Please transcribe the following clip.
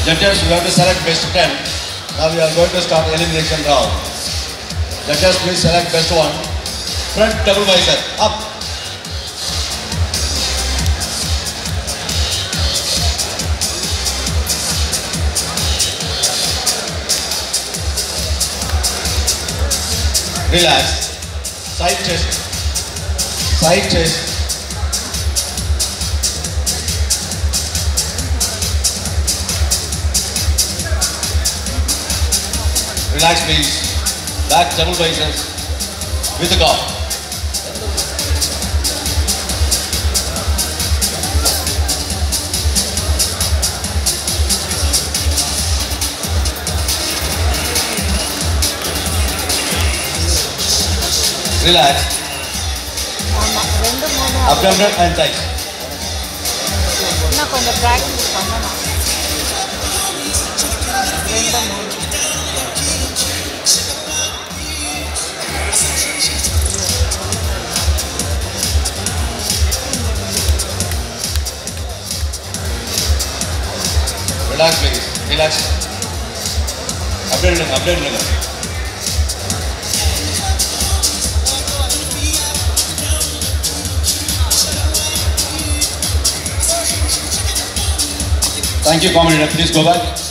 Judges, we have to select best 10. Now we are going to start elimination round. Judges, please select best one. Front double bicep, up. Relax. Side chest. Side chest. Relax please. Back double biceps with the guard. Relax. Abdomen and thighs. இன்னும் கொஞ்சம் practice பண்ணணும். Relax please. Relax. Abdomen. Thank you, Kamarajar. Please go back.